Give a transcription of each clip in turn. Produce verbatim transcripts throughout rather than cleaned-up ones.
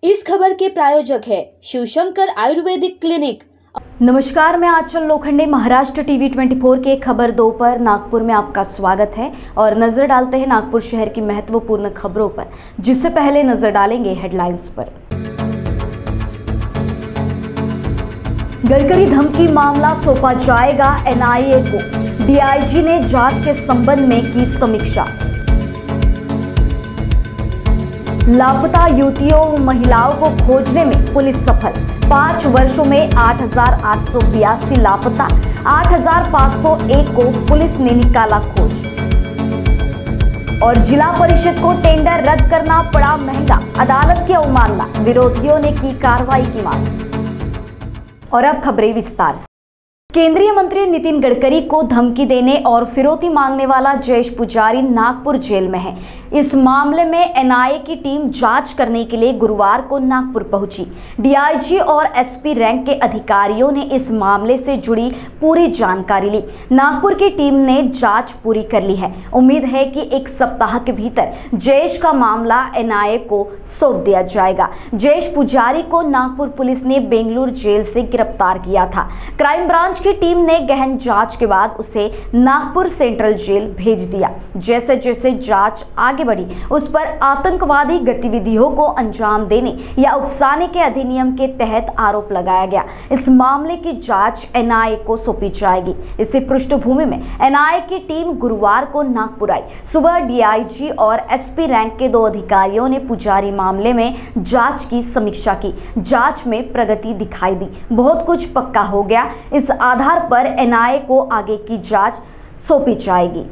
इस खबर के प्रायोजक है शिवशंकर आयुर्वेदिक क्लिनिक। नमस्कार, मैं आंचल लोखंडे महाराष्ट्र टीवी चौबीस के खबर दो पर नागपुर में आपका स्वागत है और नजर डालते हैं नागपुर शहर की महत्वपूर्ण खबरों पर, जिससे पहले नजर डालेंगे हेडलाइंस पर। गडकरी धमकी मामला सौंपा जाएगा एन आई ए को, डी आई जी ने जांच के संबंध में की समीक्षा। लापता युवतियों महिलाओं को खोजने में पुलिस सफल, पांच वर्षों में आठ हजार आठ सौ बयासी लापता, आठ हजार पांच सौ एक को पुलिस ने निकाला खोज। और जिला परिषद को टेंडर रद्द करना पड़ा महंगा, अदालत की अवमानना, विरोधियों ने की कार्रवाई की मांग। और अब खबरें विस्तार से। केंद्रीय मंत्री नितिन गडकरी को धमकी देने और फिरौती मांगने वाला जयेश पुजारी नागपुर जेल में है। इस मामले में एन आई ए की टीम जांच करने के लिए गुरुवार को नागपुर पहुंची। डी आई जी और एस पी रैंक के अधिकारियों ने इस मामले से जुड़ी पूरी जानकारी ली। नागपुर की टीम ने जांच पूरी कर ली है। उम्मीद है कि एक सप्ताह के भीतर जयेश का मामला एन आई ए को सौंप दिया जाएगा। जयेश पुजारी को नागपुर पुलिस ने बेंगलुरु जेल से गिरफ्तार किया था। क्राइम ब्रांच की टीम ने गहन जांच के बाद उसे नागपुर सेंट्रल जेल भेज दिया। जैसे जैसे जांच आगे बढ़ी, उस पर आतंकवादी गतिविधियों को अंजाम देने या उकसाने के अधिनियम के तहत आरोप लगाया गया। इस मामले की जांच एन आई ए को सौंपी जाएगी। इसी पृष्ठभूमि में एन आई ए की टीम गुरुवार को नागपुर आई। सुबह डी आई जी और एस पी रैंक के दो अधिकारियों ने पुजारी मामले में जांच की समीक्षा की। जांच में प्रगति दिखाई दी, बहुत कुछ पक्का हो गया। इस आधार पर एन आई ए को आगे की जांच सौंपी जाएगी।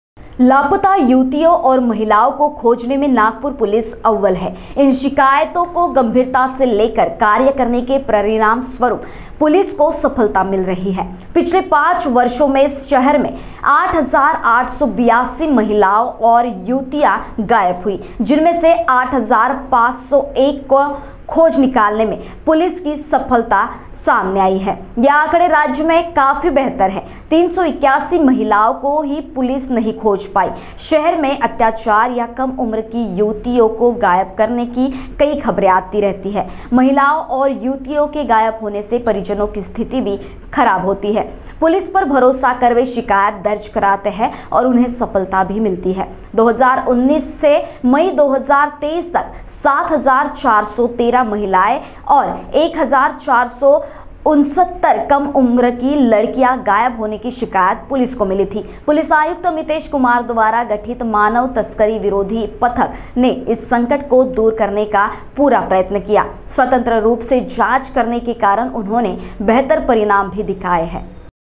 लापता युवतियों और महिलाओं को खोजने में नागपुर पुलिस अव्वल है। इन शिकायतों को गंभीरता से लेकर कार्य करने के परिणाम स्वरूप पुलिस को सफलता मिल रही है। पिछले पांच वर्षों में इस शहर में आठ हजार आठ सौ बयासी महिलाओं और युवतियां गायब हुई, जिनमें से आठ हजार पांच सौ एक को खोज निकालने में पुलिस की सफलता सामने आई है। यह आंकड़े राज्य में काफी बेहतर है। तीन सौ इक्यासी महिलाओं को ही पुलिस नहीं खोज पाई। शहर में अत्याचार या कम उम्र की युवतियों को गायब करने की कई खबरें आती रहती है। महिलाओं और युवतियों के गायब होने से परिजनों की स्थिति भी खराब होती है। पुलिस पर भरोसा कर वे शिकायत दर्ज कराते हैं और उन्हें सफलता भी मिलती है। दो हज़ार उन्नीस से मई दो हज़ार तेईस तक सात हजार चार सौ तेरह महिलाएं और एक हजार चार सौ उनसत्तर कम उम्र की लड़कियां गायब होने की शिकायत पुलिस को मिली थी। पुलिस आयुक्त अमितेश कुमार द्वारा गठित मानव तस्करी विरोधी पथक ने इस संकट को दूर करने का पूरा प्रयत्न किया। स्वतंत्र रूप से जांच करने के कारण उन्होंने बेहतर परिणाम भी दिखाए हैं।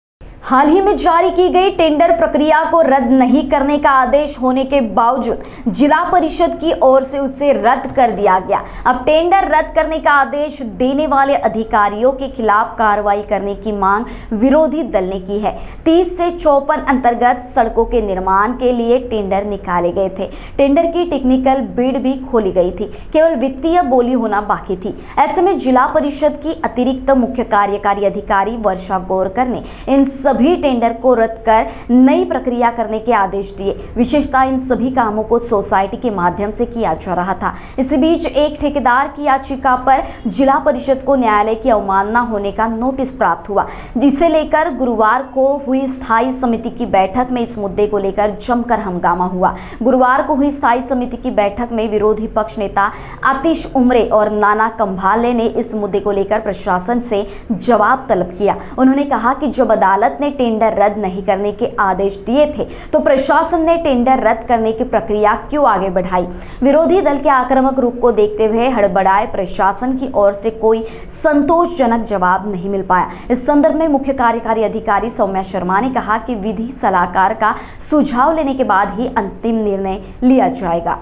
हाल ही में जारी की गई टेंडर प्रक्रिया को रद्द नहीं करने का आदेश होने के बावजूद जिला परिषद की ओर से उसे रद्द कर दिया गया। अब टेंडर रद्द करने का आदेश देने वाले अधिकारियों के खिलाफ कार्रवाई करने की मांग विरोधी दल ने की है। तीस से चौपन अंतर्गत सड़कों के निर्माण के लिए टेंडर निकाले गए थे। टेंडर की टेक्निकल बिड भी खोली गई थी, केवल वित्तीय बोली होना बाकी थी। ऐसे में जिला परिषद की अतिरिक्त मुख्य कार्यकारी अधिकारी वर्षा गोरकर ने इन सभी टेंडर को रद्द कर नई प्रक्रिया करने के आदेश दिए। विशेषतः इन सभी कामों को सोसाइटी के माध्यम से किया जा रहा था। इसी बीच एक ठेकेदार की याचिका पर जिला परिषद को न्यायालय की अवमानना होने का नोटिस प्राप्त हुआ, जिसे लेकर गुरुवार को हुई स्थायी समिति की बैठक में इस मुद्दे को लेकर जमकर हंगामा हुआ। गुरुवार को हुई स्थायी समिति की बैठक में विरोधी पक्ष नेता आतिश उमरे और नाना कंभाले ने इस मुद्दे को लेकर प्रशासन से जवाब तलब किया। उन्होंने कहा कि जब अदालत ने टेंडर रद्द नहीं करने के आदेश दिए थे तो प्रशासन ने टेंडर रद्द करने की प्रक्रिया क्यों आगे बढ़ाई। विरोधी दल के आक्रामक रूप को देखते हुए हड़बड़ाए प्रशासन की ओर से कोई संतोषजनक जवाब नहीं मिल पाया। इस संदर्भ में मुख्य कार्यकारी अधिकारी सौम्या शर्मा ने कहा कि विधि सलाहकार का सुझाव लेने के बाद ही अंतिम निर्णय लिया जाएगा।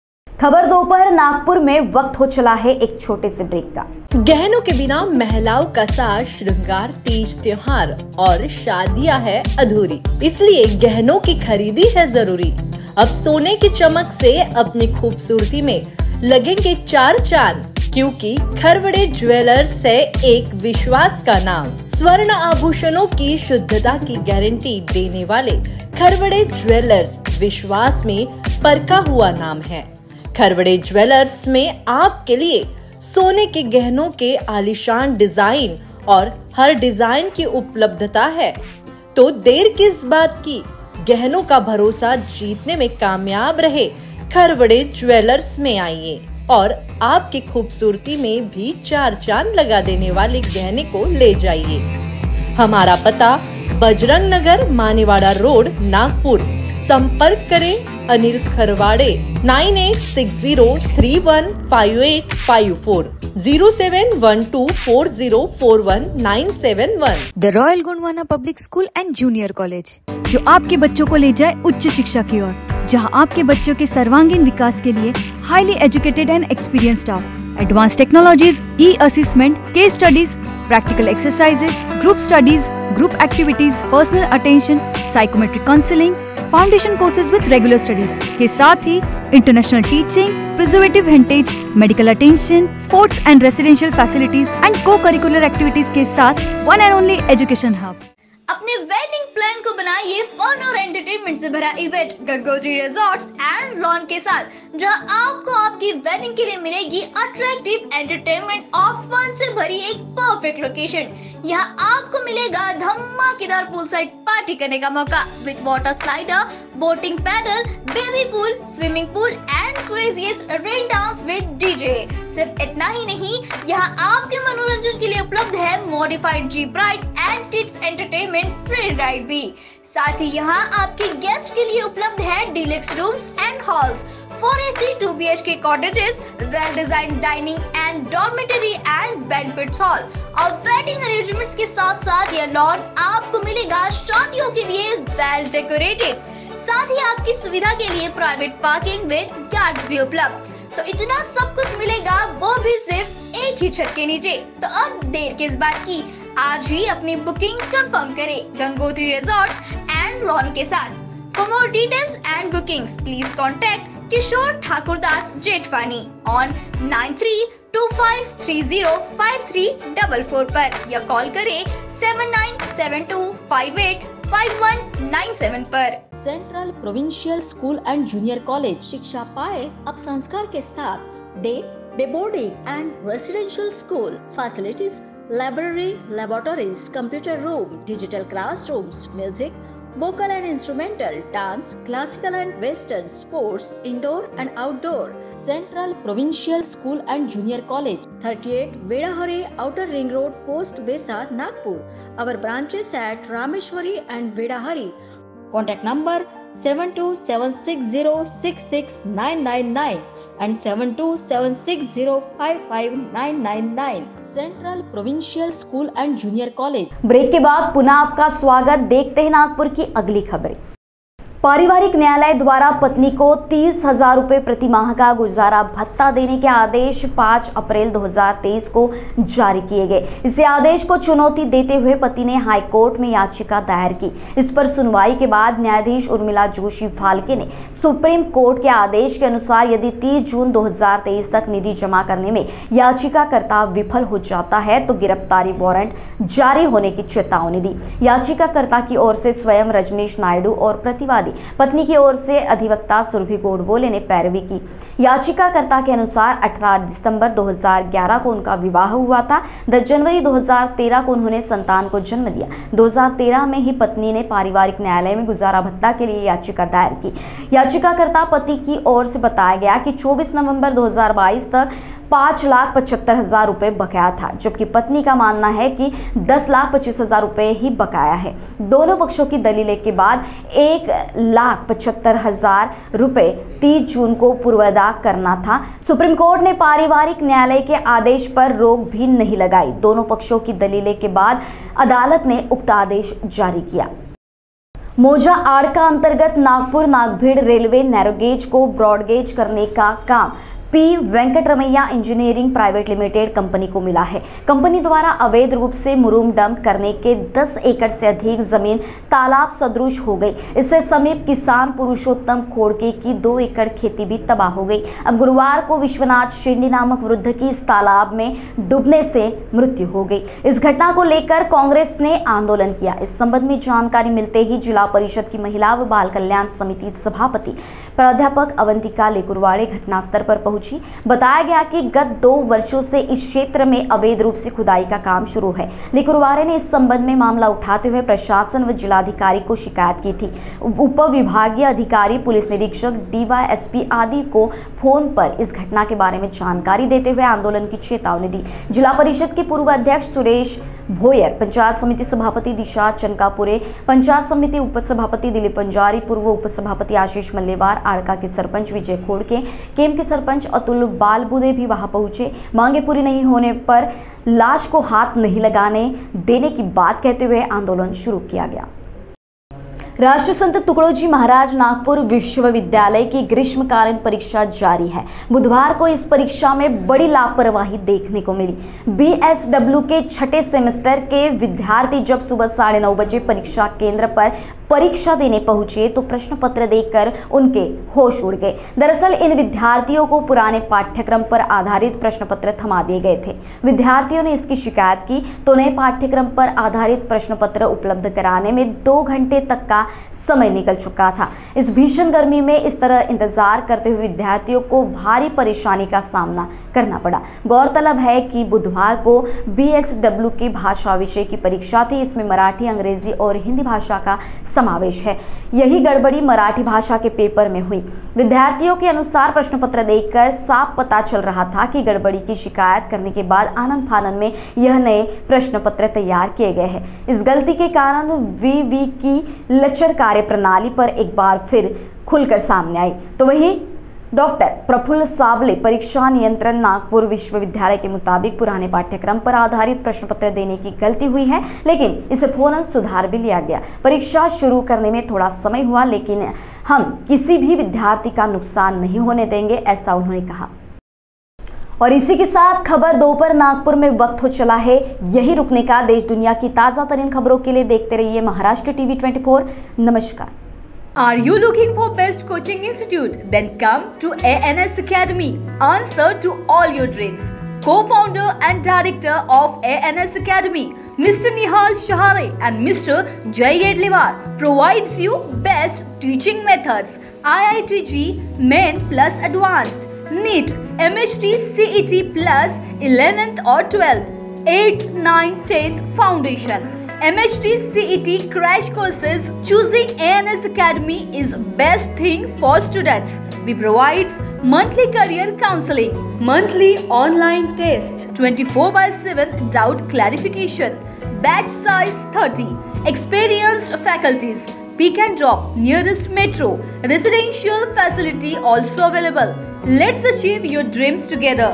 खबर दोपहर नागपुर में वक्त हो चला है एक छोटे से ब्रेक का। गहनों के बिना महिलाओं का साज श्रृंगार, तीज त्योहार और शादियां है अधूरी, इसलिए गहनों की खरीदी है जरूरी। अब सोने की चमक से अपनी खूबसूरती में लगेंगे चार चांद, क्योंकि खरवड़े ज्वेलर्स है एक विश्वास का नाम। स्वर्ण आभूषणों की शुद्धता की गारंटी देने वाले खरवड़े ज्वेलर्स विश्वास में परखा हुआ नाम है। खरवड़े ज्वेलर्स में आपके लिए सोने के गहनों के आलीशान डिजाइन और हर डिजाइन की उपलब्धता है। तो देर किस बात की, गहनों का भरोसा जीतने में कामयाब रहे खरवड़े ज्वेलर्स में आइए और आपकी खूबसूरती में भी चार चांद लगा देने वाले गहने को ले जाइए। हमारा पता बजरंग नगर, मानेवाड़ा रोड, नागपुर। संपर्क करें Anil Kharwade nine eight six zero three one five eight five four zero seven one two four zero four one nine seven one. The royal Gondwana public school and junior college, जो आपके बच्चों को ले जाए उच्च शिक्षा की ओर, जहां आपके बच्चों के सर्वांगीण विकास के लिए highly educated and experience staff, advance technologies, e assessment, case studies, practical exercises, group studies, group activities, personal attention, psychometric counselling, foundation courses with regular studies के साथ ही international teaching, preservative heritage, medical attention, sports and residential facilities and co curricular activities के साथ one and only education hub. अपने wedding plan को बनाइए fun और entertainment से भरा event Gangotri resorts and lawn के साथ, जहां आपको आपकी वेडिंग के लिए मिलेगी अट्रैक्टिव एंटरटेनमेंट और फन से भरी एक परफेक्ट लोकेशन। यहां आपको मिलेगा धमाकेदार पूल साइड पार्टी करने का मौका with water slider, boating paddle, baby pool, swimming pool and craziest rain dance with DJ. सिर्फ इतना ही नहीं, यहाँ आपके मनोरंजन के लिए उपलब्ध है modified jeep ride and kids entertainment free ride भी। साथ ही यहाँ आपके गेस्ट के लिए उपलब्ध है deluxe rooms and halls, four AC two B H K cottages, well design dining and dormitory and banquet hall और वेडिंग अरेंजमेंट्स के साथ साथ यह लॉन आपको मिलेगा शादियों के लिए वेल डेकोरेटेड। साथ ही आपकी सुविधा के लिए प्राइवेट पार्किंग विद गार्ड्स भी उपलब्ध। तो इतना सब कुछ मिलेगा, वो भी सिर्फ एक ही छत के नीचे। तो अब देर किस बात की, आज ही अपनी बुकिंग कंफर्म करें गंगोत्री रिजॉर्ट्स एंड लॉन के साथ। For more details and bookings please contact Kishore Thakurdas Jethwani on nine three two five three zero five three four four पर या कॉल करें seven nine seven two five eight five one nine seven पर। Central provincial school and junior college शिक्षा पाए अब संस्कार के साथ। Day day boarding and residential school facilities, library, laboratories, computer room, digital classrooms, music, vocal and instrumental, dance, classical and western, sports, indoor and outdoor. Central Provincial School and Junior College, thirty-eight Vedahari Outer Ring Road, Post Besa, Nagpur. Our branches at Rameshwari and Vedahari. Contact number seven two seven six zero six six nine nine nine and seven two seven six zero five five nine nine nine. Central Provincial School and Junior College. Break के बाद पुनः आपका स्वागत। देखते हैं नागपुर की अगली खबरें। पारिवारिक न्यायालय द्वारा पत्नी को तीस हजार रुपए प्रति माह का गुजारा भत्ता देने के आदेश पाँच अप्रैल दो हज़ार तेईस को जारी किए गए। इसे आदेश को चुनौती देते हुए पति ने हाई कोर्ट में याचिका दायर की। इस पर सुनवाई के बाद न्यायाधीश उर्मिला जोशी फाल्के ने सुप्रीम कोर्ट के आदेश के अनुसार यदि तीस जून दो हज़ार तेईस तक निधि जमा करने में याचिकाकर्ता विफल हो जाता है तो गिरफ्तारी वारंट जारी होने की चेतावनी दी। याचिकाकर्ता की ओर से स्वयं रजनीश नायडू और प्रतिवादी पत्नी की ओर से अधिवक्ता सुरभि गोडबोले ने पैरवी की। याचिकाकर्ता के अनुसार अठारह दिसंबर दो हज़ार ग्यारह को उनका विवाह हुआ था। दस जनवरी दो हज़ार तेरह को उन्होंने संतान को जन्म दिया। दो हज़ार तेरह में ही पत्नी ने पारिवारिक न्यायालय में गुजारा भत्ता के लिए याचिका दायर की। याचिकाकर्ता पति की ओर से बताया गया कि चौबीस नवंबर दो हज़ार बाईस तक पाँच लाख पचहत्तर हजार रुपए बकाया था, जबकि पत्नी का मानना है कि दस लाख पच्चीस हजार रुपए ही बकाया है। दोनों पक्षों की दलीलें के बाद एक लाख पचहत्तर हजार रुपए तीस जून को पूर्व अदा करना था। सुप्रीम कोर्ट ने पारिवारिक न्यायालय के आदेश पर रोक भी नहीं लगाई। दोनों पक्षों की दलीलें के बाद अदालत ने उक्त आदेश जारी किया। मोजा आड़का अंतर्गत नागपुर नागभीड़ रेलवे नैरोगेज को ब्रॉडगेज करने का काम P Venkataramaiah engineering private limited company को मिला है। कंपनी द्वारा अवैध रूप से मुरूम डंप करने के दस एकड़ से अधिक जमीन तालाब सदृश हो गई। इससे समीप किसान पुरुषोत्तम खोड़के की दो एकड़ खेती भी तबाह हो गई। अब गुरुवार को विश्वनाथ शेंडी नामक वृद्ध की इस तालाब में डूबने से मृत्यु हो गई। इस घटना को लेकर कांग्रेस ने आंदोलन किया। इस संबंध में जानकारी मिलते ही जिला परिषद की महिला व बाल कल्याण समिति सभापति प्राध्यापक अवंतिका लेकुरवाड़े घटनास्थल पर पहुंच पहुंची। बताया गया कि गत दो वर्षों से इस क्षेत्र में अवैध रूप से खुदाई का काम शुरू है। लिकुरवारे ने इस संबंध में मामला उठाते हुए प्रशासन व जिलाधिकारी को शिकायत की थी। उप विभागीय अधिकारी, पुलिस निरीक्षक, डीवाईएसपी आदि को फोन पर इस घटना के बारे में जानकारी देते हुए आंदोलन की चेतावनी दी। जिला परिषद के पूर्व अध्यक्ष सुरेश भोयर, पंचायत समिति सभापति दिशा चनकापुरे, पंचायत समिति उप सभापति दिलीप पंजारी, पूर्व उप सभापति आशीष मल्लेवार, आड़का के सरपंच विजय खोड़के, केम के सरपंच अतुल बालबुदे भी वहां पहुंचे। मांगे पूरी नहीं होने पर लाश को हाथ नहीं लगाने देने की बात कहते हुए आंदोलन शुरू किया गया। राष्ट्र संत तुकडोजी महाराज नागपुर विश्वविद्यालय की ग्रीष्मकालीन परीक्षा जारी है। बुधवार को इस परीक्षा में बड़ी लापरवाही देखने को मिली। बीएसडब्ल्यू के छठे सेमेस्टर के विद्यार्थी जब सुबह साढ़े नौ बजे परीक्षा केंद्र पर परीक्षा देने पहुंचे तो प्रश्न पत्र देखकर उनके होश उड़ गए। दरअसल इन विद्यार्थियों को पुराने पाठ्यक्रम पर आधारित प्रश्न पत्र थमा दिए गए थे। विद्यार्थियों ने इसकी शिकायत की तो नए पाठ्यक्रम पर आधारित प्रश्न पत्र उपलब्ध कराने में दो घंटे तक का समय निकल चुका था। इस भीषण गर्मी में इस तरह इंतजार करते हुए विद्यार्थियों को भारी परेशानी का सामना करना पड़ा। गौरतलब है कि बुधवार को बीएसडब्ल्यू की भाषा विषय की परीक्षा थी। इसमें मराठी, अंग्रेजी और हिंदी भाषा का समावेश है। यही गड़बड़ी मराठी भाषा के पेपर में हुई। विद्यार्थियों के अनुसार प्रश्न पत्र देखकर साफ पता चल रहा था कि गड़बड़ी की शिकायत करने के बाद आनंद फानन में यह नए प्रश्न पत्र तैयार किए गए हैं। इस गलती के कारण वीवी की लचर कार्य प्रणाली पर एक बार फिर खुलकर सामने आई। तो वहीं डॉक्टर प्रफुल्ल साबले, परीक्षा नियंत्रण नागपुर विश्वविद्यालय के मुताबिक पुराने पाठ्यक्रम पर आधारित प्रश्न पत्र देने की गलती हुई है, लेकिन इसे फौरन सुधार भी लिया गया। परीक्षा शुरू करने में थोड़ा समय हुआ, लेकिन हम किसी भी विद्यार्थी का नुकसान नहीं होने देंगे, ऐसा उन्होंने कहा। और इसी के साथ खबर दोपहर नागपुर में वक्त हो चला है यही रुकने का। देश दुनिया की ताजा तरीन खबरों के लिए देखते रहिए महाराष्ट्र टीवी चौबीस। नमस्कार। Are you looking for best coaching institute? Then come to A N S Academy. Answer to all your dreams. Co-founder and director of A N S Academy, Mister Nihal Shahare and Mister Jay Edliwar provides you best teaching methods. I I T G Main plus Advanced, NEET, M H T C E T plus eleventh or twelfth, eighth, ninth, tenth Foundation. M H T C E T crash courses. Choosing A N S Academy is best thing for students. We provide monthly career counseling, monthly online test, twenty-four by seven doubt clarification, batch size thirty, experienced faculties, pick and drop, nearest metro, residential facility also available. Let's achieve your dreams together.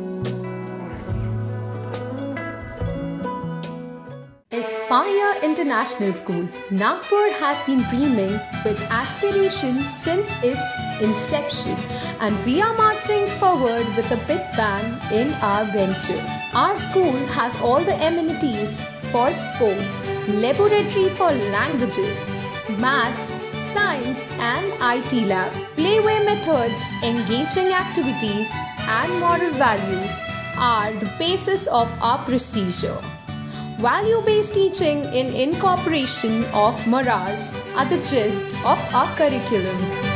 Aspire International School, Nagpur has been dreaming with aspiration since its inception, and we are marching forward with a big bang in our ventures. Our school has all the amenities for sports, laboratory for languages, maths, science and I T lab, playway methods, engaging activities and moral values are the basis of our procedure. Value-based teaching in incorporation of morals are the gist of our curriculum.